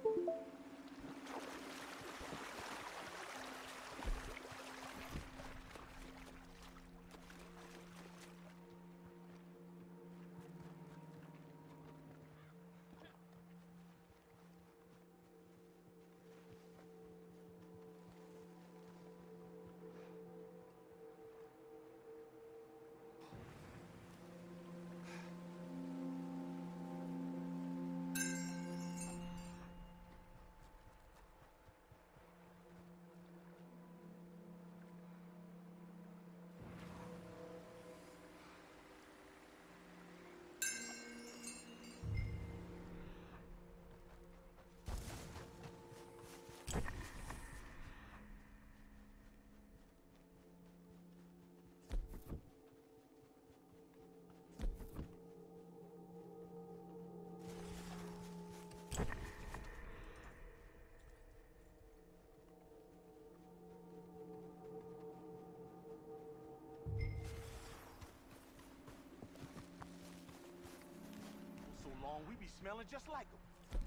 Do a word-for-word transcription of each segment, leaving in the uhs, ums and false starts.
long, we be smelling just like them.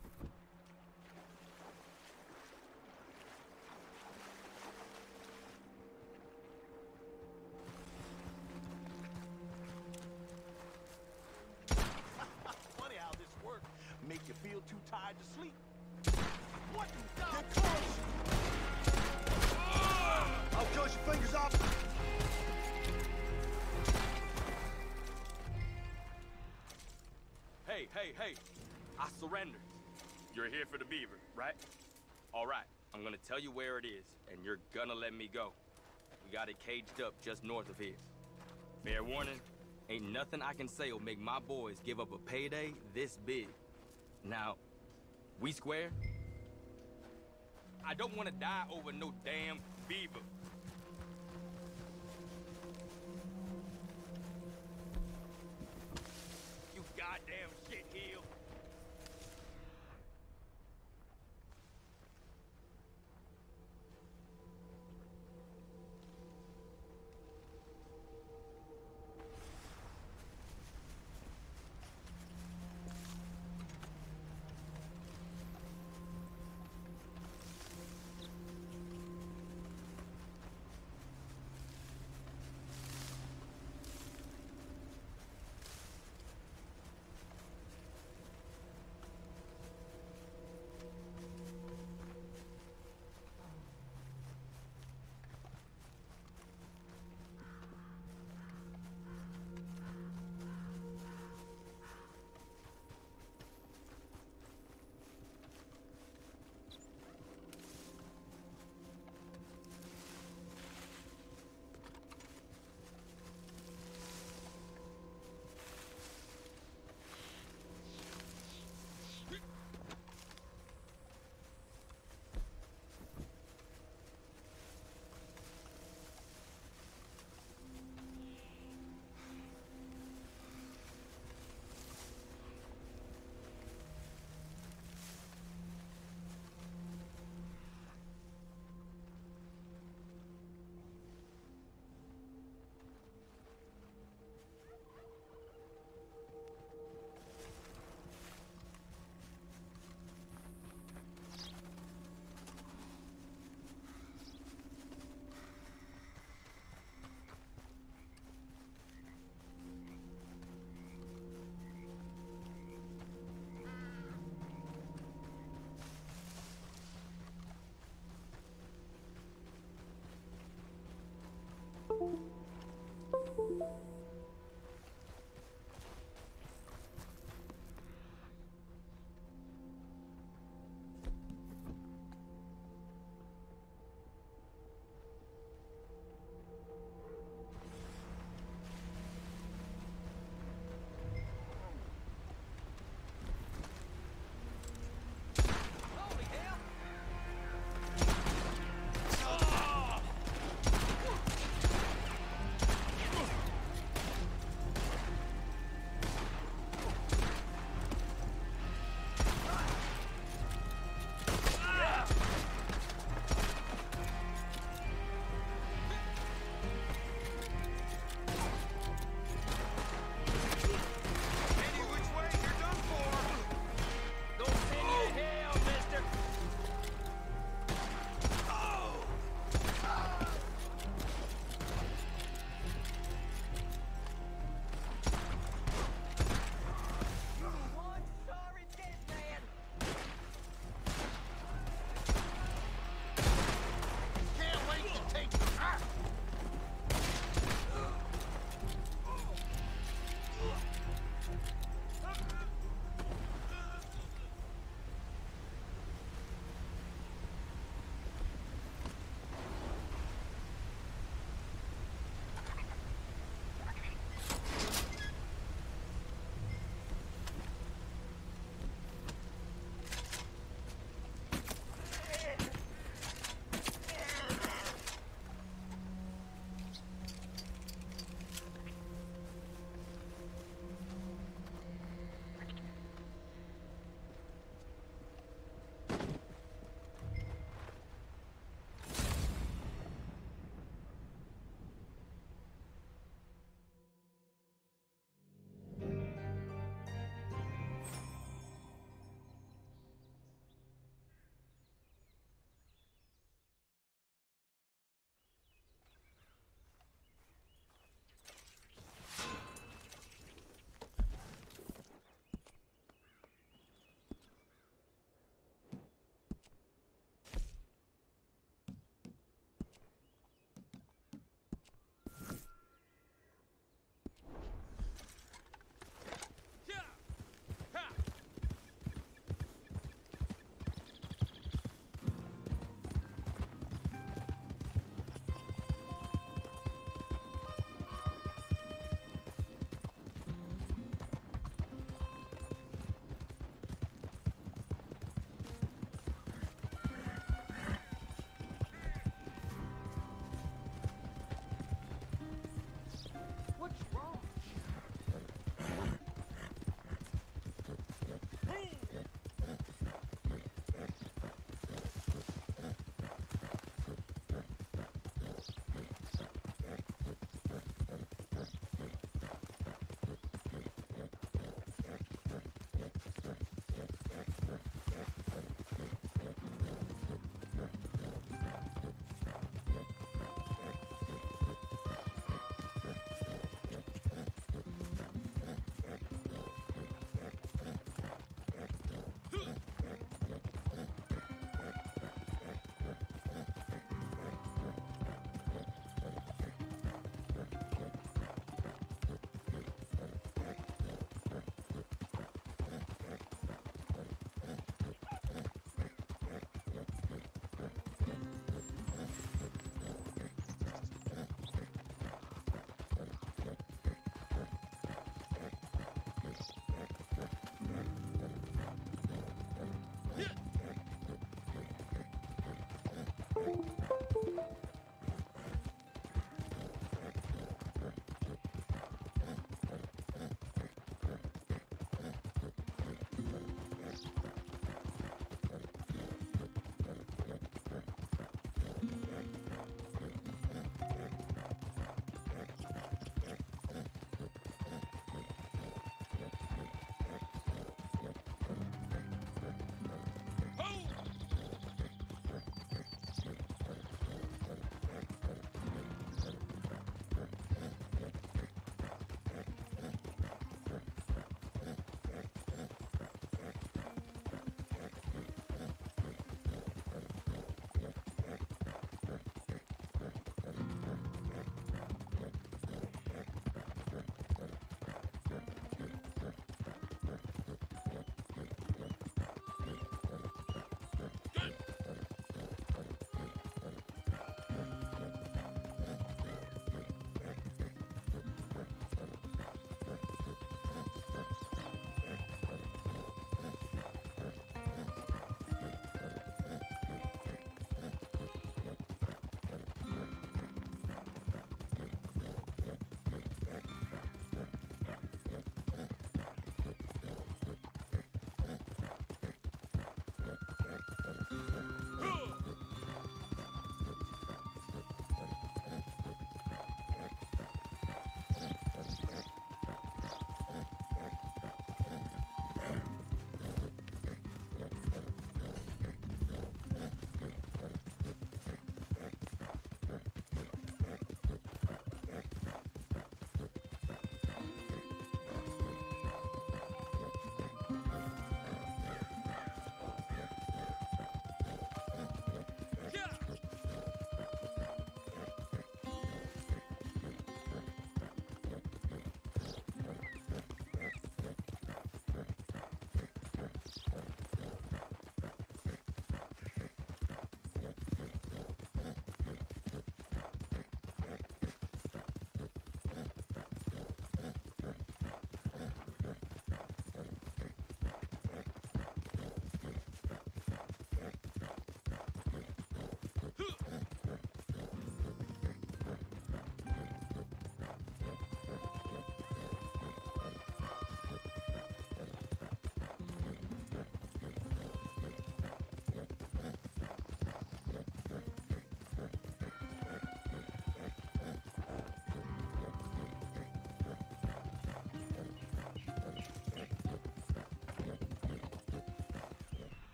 Funny how this works. Make you feel too tired to sleep. What in God? Get close! I'll cut your fingers off! Hey, hey, hey, I surrendered. You're here for the beaver, right? All right, I'm gonna tell you where it is, and you're gonna let me go. We got it caged up just north of here. Fair warning, ain't nothing I can say will make my boys give up a payday this big. Now, we square? I don't want to die over no damn beaver. You goddamn shitheel.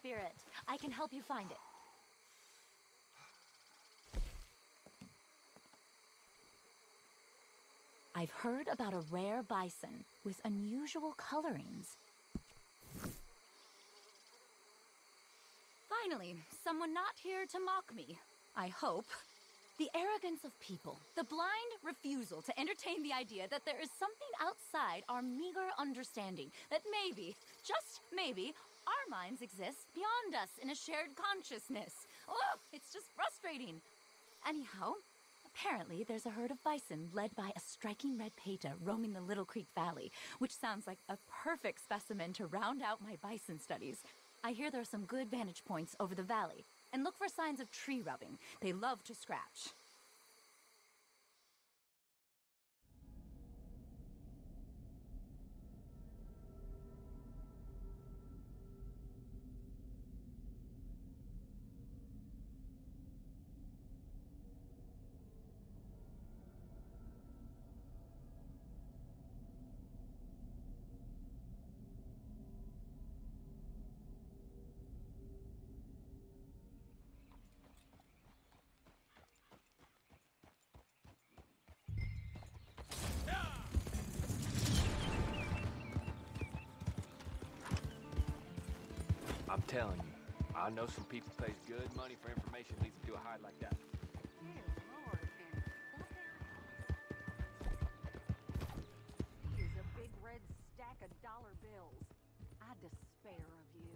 spirit. I can help you find it. I've heard about a rare bison with unusual colorings. Finally, someone not here to mock me. I hope. The arrogance of people, the blind refusal to entertain the idea that there is something outside our meager understanding, that maybe, just maybe, our minds exist beyond us in a shared consciousness. Oh, it's just frustrating. Anyhow, apparently there's a herd of bison led by a striking red peta roaming the Little Creek Valley, which sounds like a perfect specimen to round out my bison studies. I hear there are some good vantage points over the valley, and look for signs of tree rubbing. They love to scratch. I'm telling you, I know some people pays good money for information leads them to a hide like that. Here's a big red stack of dollar bills. I despair of you.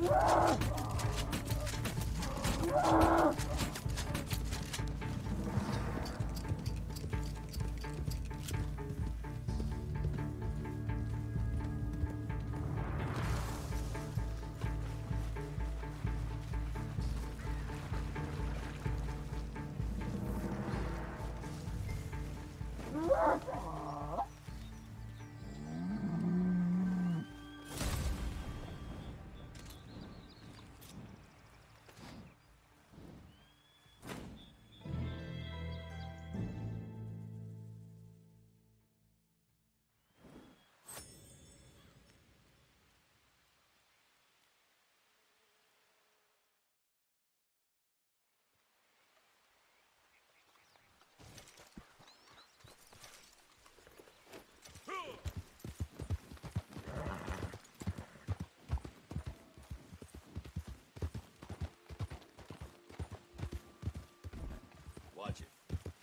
Watch it.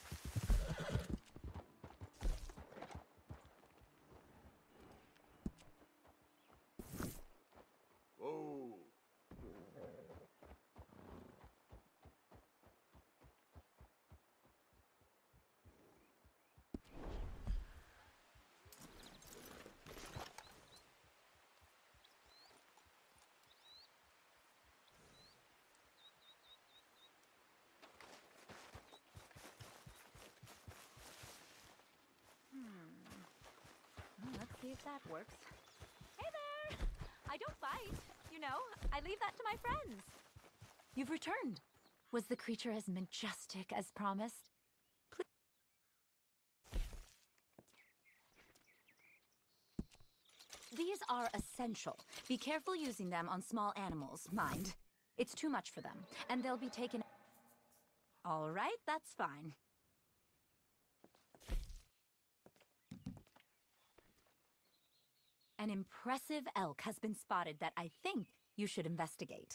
Whoa. Well, let's see if that works. Hey there! I don't bite. You know, I leave that to my friends. You've returned. Was the creature as majestic as promised? Please. These are essential. Be careful using them on small animals, mind. It's too much for them, and they'll be taken... All right, that's fine. An impressive elk has been spotted that I think you should investigate.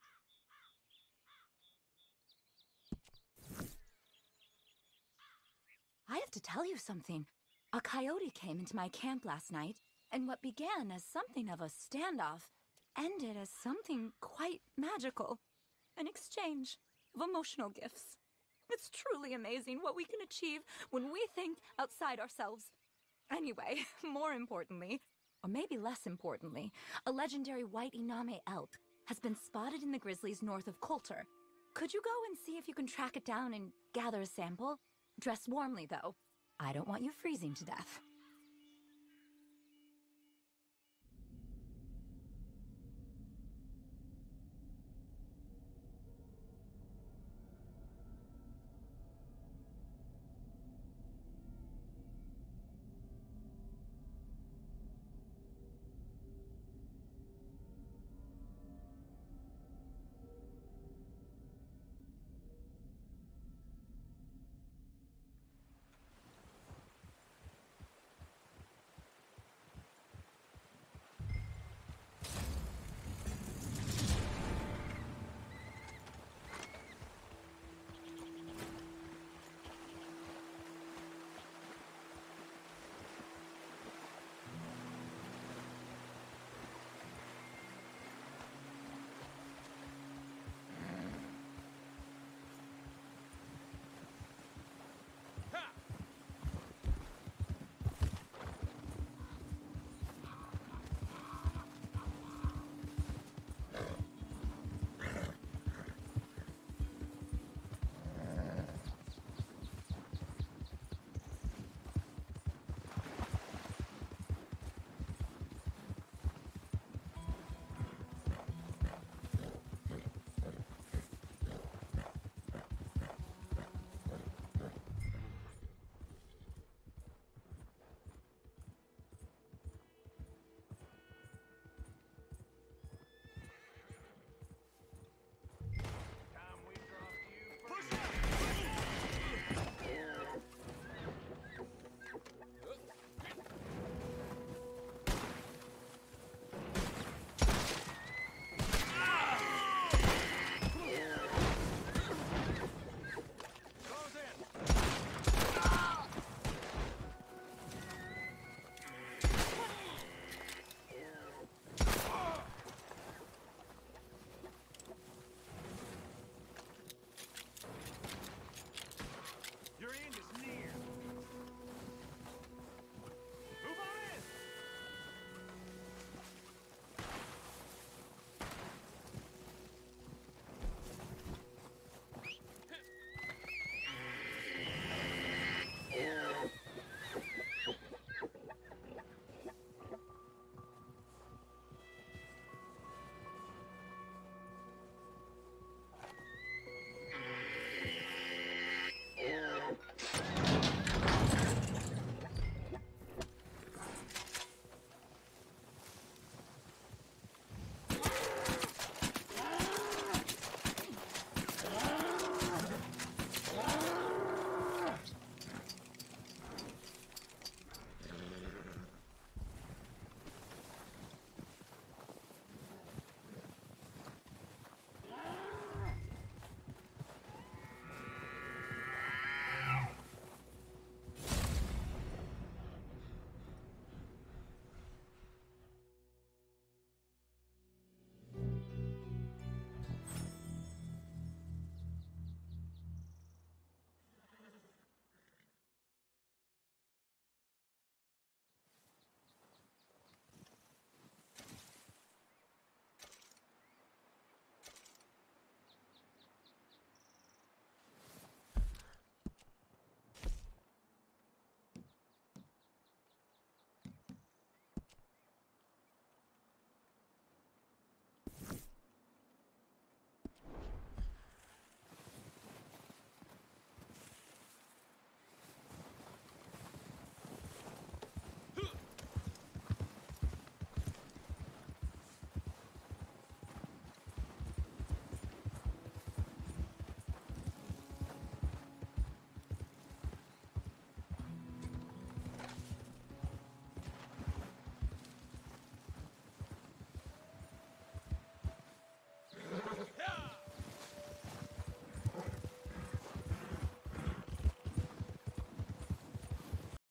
I have to tell you something. A coyote came into my camp last night, and what began as something of a standoff ended as something quite magical. An exchange of emotional gifts. It's truly amazing what we can achieve when we think outside ourselves. Anyway, more importantly, or maybe less importantly, a legendary white Iname elk has been spotted in the grizzlies north of Coulter. Could you go and see if you can track it down and gather a sample? Dress warmly, though. I don't want you freezing to death.